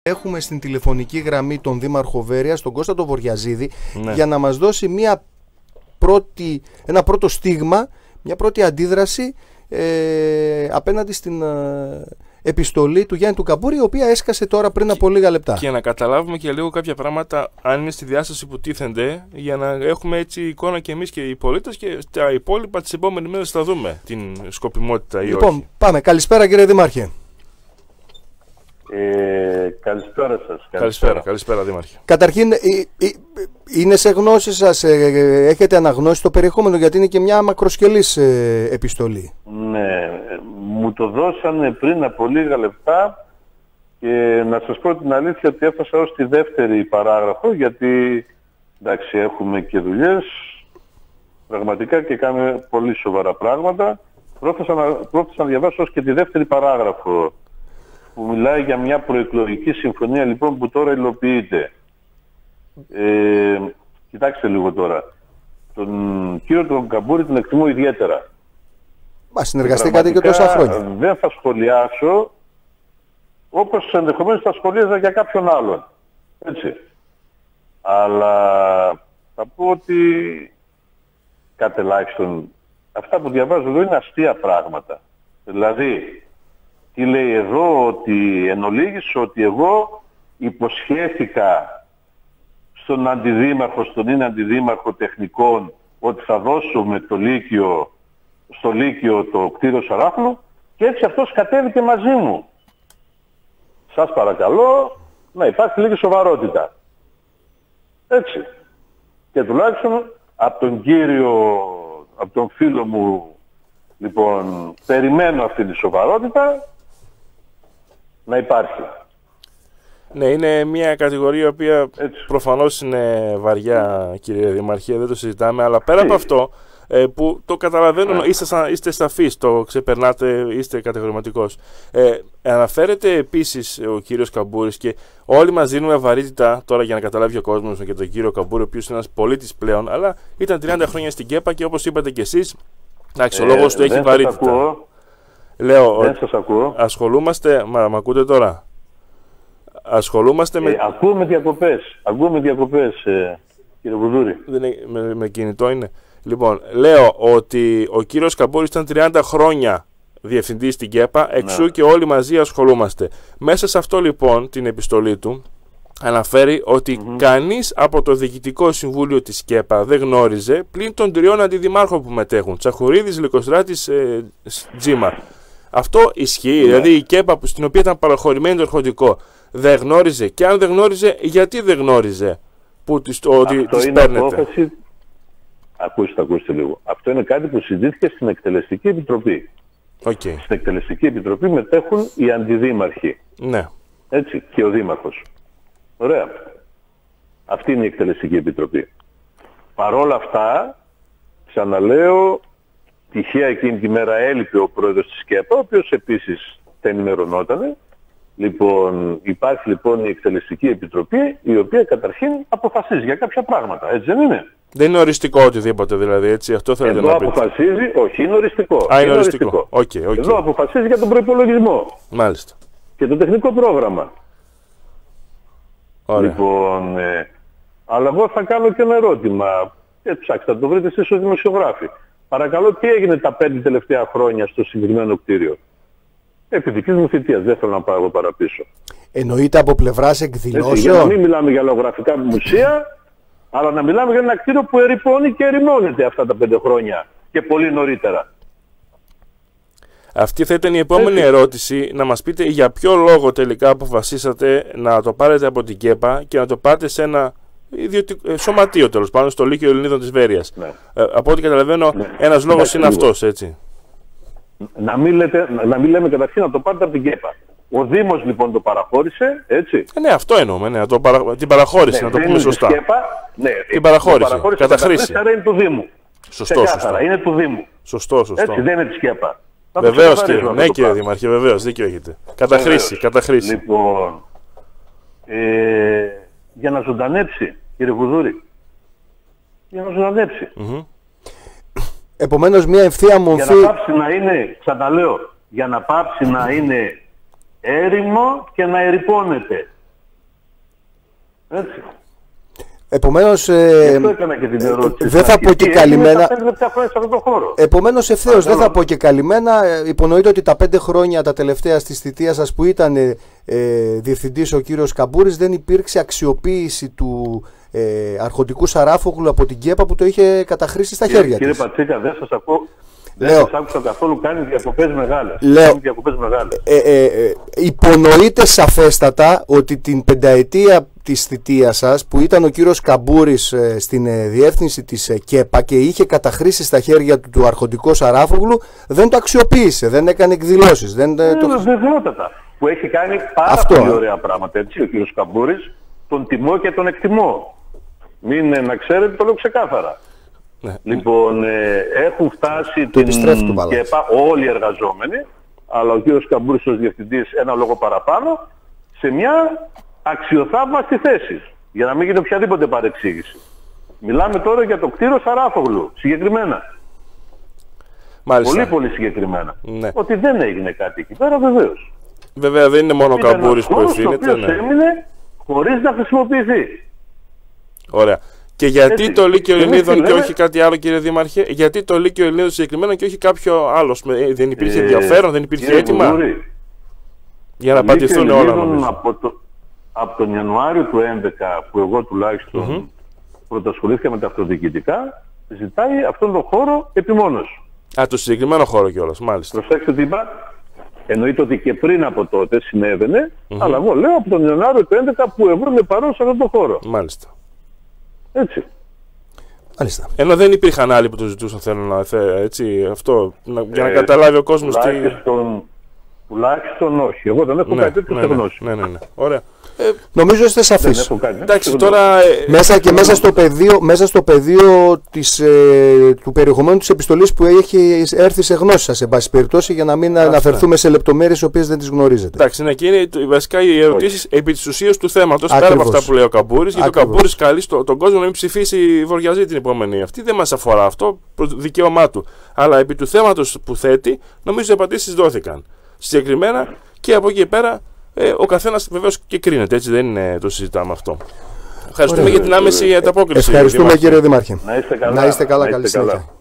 Έχουμε στην τηλεφωνική γραμμή τον Δήμαρχο Βέρειας, τον Κώστα τον Βοριαζίδη, Ναι. για να μας δώσει ένα πρώτο στίγμα, μια πρώτη αντίδραση απέναντι στην επιστολή του Γιάννη του Καμπούρη, η οποία έσκασε τώρα πριν από λίγα λεπτά. Και να καταλάβουμε και λίγο κάποια πράγματα, αν είναι στη διάσταση που τίθενται, για να έχουμε έτσι εικόνα και εμείς και οι πολίτες, και τα υπόλοιπα τις επόμενες μέρες θα δούμε την σκοπιμότητα ή Λοιπόν, όχι. πάμε. Καλησπέρα, κύριε Δήμαρχε. Καλησπέρα σας. Καλησπέρα Δήμαρχε. Καταρχήν, είναι σε γνώση σας, έχετε αναγνώσει το περιεχόμενο, γιατί είναι και μια μακροσκελής επιστολή. Ναι, μου το δώσανε πριν από λίγα λεπτά και να σας πω την αλήθεια ότι έφτασα ως τη δεύτερη παράγραφο, γιατί εντάξει, έχουμε και δουλειές πραγματικά και κάνουμε πολύ σοβαρά πράγματα. Πρόθεσα να διαβάσω ως και τη δεύτερη παράγραφο, που μιλάει για μια προεκλογική συμφωνία λοιπόν που τώρα υλοποιείται. Κοιτάξτε λίγο τώρα. Τον κύριο τον Καμπούρη τον εκτιμώ ιδιαίτερα. Μα συνεργαστήκατε και τόσα χρόνια. Δεν θα σχολιάσω όπως ενδεχομένως θα σχολίαζα για κάποιον άλλον. Έτσι. Αλλά θα πω ότι κατ' ελάχιστον αυτά που διαβάζω εδώ είναι αστεία πράγματα. Δηλαδή, τι λέει εδώ, ότι εν ολίγης ότι εγώ υποσχέθηκα στον αντιδήμαρχο, στον είναι αντιδήμαρχο τεχνικών, ότι θα δώσουμε στο Λύκειο το κτίριο Σαράφλου, και έτσι αυτός κατέβηκε μαζί μου. Σας παρακαλώ να υπάρχει λίγη σοβαρότητα. Έτσι. Και τουλάχιστον από τον φίλο μου, λοιπόν, περιμένω αυτή τη σοβαρότητα να υπάρχει. Ναι, είναι μια κατηγορία η οποία προφανώς είναι βαριά, κύριε Δημαρχέ, δεν το συζητάμε, αλλά πέρα από αυτό, που το καταλαβαίνω, είστε σαφείς, το ξεπερνάτε, είστε κατηγορηματικός. Αναφέρεται επίσης ο κύριος Καμπούρης, και όλοι μας δίνουμε βαρύτητα τώρα για να καταλάβει ο κόσμος και τον κύριο Καμπούρη, ο οποίος είναι ένας πολίτης πλέον, αλλά ήταν 30 χρόνια στην ΚΕΠΑ και όπως είπατε και εσείς, ο λόγος του έχει βαρύτητα. Λέω, δεν σας ακούω. Ασχολούμαστε, μ' ακούτε τώρα? Ασχολούμαστε με... Ακούω διακοπές, κύριε Βουδούρη. Με κινητό είναι. Λοιπόν, λέω ότι ο κύριος Καμπούρης ήταν 30 χρόνια διευθυντής στην ΚΕΠΑ, εξού και όλοι μαζί ασχολούμαστε. Μέσα σε αυτό λοιπόν την επιστολή του αναφέρει ότι κανείς από το Διοικητικό Συμβούλιο της ΚΕΠΑ δεν γνώριζε, πλην των 3 αντιδημάρχων που μετέχουν, Τσαχουρίδης, Λυκοστράτης, Τζίμα. Αυτό ισχύει, δηλαδή η ΚΕΠΑ στην οποία ήταν παραχωρημένη το ερχοτικό δεν γνώριζε, και αν δεν γνώριζε, γιατί δεν γνώριζε ότι τις παίρνετε? Απόφαση... Ακούστε λίγο. Αυτό είναι κάτι που συζητήθηκε στην Εκτελεστική Επιτροπή. Στην Εκτελεστική Επιτροπή μετέχουν οι αντιδήμαρχοι. Ναι. Έτσι, και ο δήμαρχος. Ωραία. Αυτή είναι η Εκτελεστική Επιτροπή. Παρόλα αυτά, ξαναλέω, τυχαία εκείνη τη μέρα έλειπε ο πρόεδρος της ΚΕΠΑ, ο οποίος επίσης δεν ενημερωνότανε. Λοιπόν, υπάρχει λοιπόν η Εκτελεστική Επιτροπή, η οποία καταρχήν αποφασίζει για κάποια πράγματα, έτσι δεν είναι? Δεν είναι οριστικό οτιδήποτε δηλαδή, έτσι, αυτό θέλετε να πείτε? Εδώ αποφασίζει, όχι, είναι οριστικό. Είναι οριστικό. Okay. Εδώ αποφασίζει για τον προϋπολογισμό. Μάλιστα. Και το τεχνικό πρόγραμμα. Ωραία. Λοιπόν, αλλά εγώ θα κάνω και ένα ερώτημα. Ψάξτε, θα το βρείτε εσείς ως δημοσιογράφοι. Παρακαλώ, τι έγινε τα 5 τελευταία χρόνια στο συγκεκριμένο κτίριο? Επί δικής μου θητείας, δεν θέλω να πάω εγώ παραπίσω. Εννοείται από πλευράς εκδηλώσεων. Για να μην μιλάμε για λογογραφικά μουσεία, αλλά να μιλάμε για ένα κτίριο που ερειπώνει και ερημώνεται αυτά τα 5 χρόνια και πολύ νωρίτερα. Αυτή θα ήταν η επόμενη ερώτηση, να μας πείτε για ποιο λόγο τελικά αποφασίσατε να το πάρετε από την ΚΕΠΑ και να το πάτε σε ένα σωματείο, τέλος πάντων, στο Λύκειο Ελληνίδων της Βέρειας. Ναι. Από ό,τι καταλαβαίνω, ένας λόγος είναι αυτός, έτσι. Να μην λέμε καταρχήν να το πάρετε από την ΚΕΠΑ. Ο Δήμος λοιπόν το παραχώρησε, έτσι. Ναι, αυτό εννοούμε, ναι, την παραχώρηση, να το πούμε σωστά. Την παραχώρηση, κατά χρήση. Άρα είναι του Δήμου. Σωστό. Είναι του Δήμου. Σωστό. Έτσι, δεν είναι της ΚΕΠΑ. Βεβαίως, κύριε Δημαρχέ, βεβαίως, δίκιο έχετε. Κατά χρήση. Λοιπόν, για να ζωντανέψει, κύριε Βουδούρη, για να ζωντανέψει. Επομένως, μια ευθεία μορφή... Για να πάψει να είναι, ξαναλέω, για να πάψει να είναι έρημο και να ερειπώνεται. Έτσι. Επομένως, δεν θα πω και καλυμμένα. Επομένως, ευθέως δεν θα Παρακαλώ. πω και καλυμμένα. Υπονοείται ότι τα 5 χρόνια τα τελευταία της θητείας σας που ήταν διευθυντής ο κύριος Καμπούρης, δεν υπήρξε αξιοποίηση του αρχοντικού Σαράφογλου από την ΚΕΠΑ που το είχε καταχρήσει στα χέρια Κύριε της. Πατσίκα, δεν σας ακούω. Δεν Λέω. σας άκουσα καθόλου, κάνει διακοπές μεγάλες. Λέω. Κάνει διακοπές μεγάλες. Υπονοείται σαφέστατα ότι την πενταετία της θητείας σας που ήταν ο κύριος Καμπούρης στην διεύθυνση της ΚΕΠΑ και είχε καταχρήσει στα χέρια του αρχοντικό Σαράφογλου, δεν το αξιοποίησε, δεν έκανε εκδηλώσεις. Βεβαιότατα. Που έχει κάνει πάρα πολύ ωραία πράγματα, έτσι, ο κύριος Καμπούρης. Τον τιμώ και τον εκτιμώ. Να ξέρετε, το λέω ξεκάθαρα. Ναι. Λοιπόν, έχουν φτάσει Το την ΚΕΠΑ όλοι οι εργαζόμενοι, αλλά ο κύριος Καμπούρης ως διευθυντής ένα λόγο παραπάνω, σε μια αξιοθαύμαστη θέση, για να μην γίνει οποιαδήποτε παρεξήγηση. Μιλάμε τώρα για το κτίριο Σαράφογλου, συγκεκριμένα. Μάλιστα. Πολύ πολύ συγκεκριμένα. Ναι. Ότι δεν έγινε κάτι εκεί πέρα, βεβαίως. Βέβαια δεν είναι μόνο ο Καμπούρης που ευθύνεται. Ο οποίος έμεινε χωρίς να χρησιμοποιηθεί. Ωραία. Και γιατί Έτσι. το Λύκειο Ελληνίδων και λέμε... όχι κάτι άλλο, κύριε Δήμαρχε, γιατί το Λύκειο Ελληνίδων συγκεκριμένα και όχι κάποιο άλλο? Δεν υπήρχε ενδιαφέρον, δεν υπήρχε έτοιμα για να απαντηθούν όλα νομίζω. Από τον Ιανουάριο του 2011 που εγώ τουλάχιστον πρωτασχολήθηκα με τα αυτοδιοικητικά, ζητάει αυτόν τον χώρο επιμόνως. Α, το συγκεκριμένο χώρο κιόλας, μάλιστα. Προσέξτε τι είπα. Εννοείται ότι και πριν από τότε συνέβαινε, αλλά εγώ λέω από τον Ιανουάριο του 2011 που εγώ είμαι παρόν σε αυτόν τον χώρο. Μάλιστα. Έτσι. Μάλιστα. Ενώ δεν υπήρχαν άλλοι που το ζητούσαν, θέλω να έτσι, αυτό, για να καταλάβει ο κόσμος τι... Τουλάχιστον όχι. Εγώ δεν έχω κάτι τέτοιο σε γνώση. Ναι. Ωραία. Νομίζω είστε σαφείς. Εντάξει, τώρα... Μέσα στο πεδίο του περιεχομένου της επιστολής που έχει έρθει σε γνώση σας, εν πάση περιπτώσει, για να μην αναφερθούμε σε λεπτομέρειες οι οποίες δεν τις γνωρίζετε. Εντάξει, ναι, και είναι βασικά οι ερωτήσεις επί της ουσίας του θέματος, πέρα από αυτά που λέει ο Καμπούρης, γιατί ο Καμπούρης καλεί τον κόσμο να μην ψηφίσει Βορειαζή την επόμενη. Αυτή δεν μας αφορά αυτό, δικαίωμά του. Αλλά επί του θέματος που θέτει, νομίζω οι απαντήσεις δόθηκαν. Συγκεκριμένα και από εκεί πέρα ο καθένας βεβαίως και κρίνεται, έτσι δεν είναι, το συζητάμε αυτό. Ευχαριστούμε για την άμεση ανταπόκριση. Ευχαριστούμε κύριε Δήμαρχε. Να είστε καλά. Να είστε καλά, καλή συνέχεια.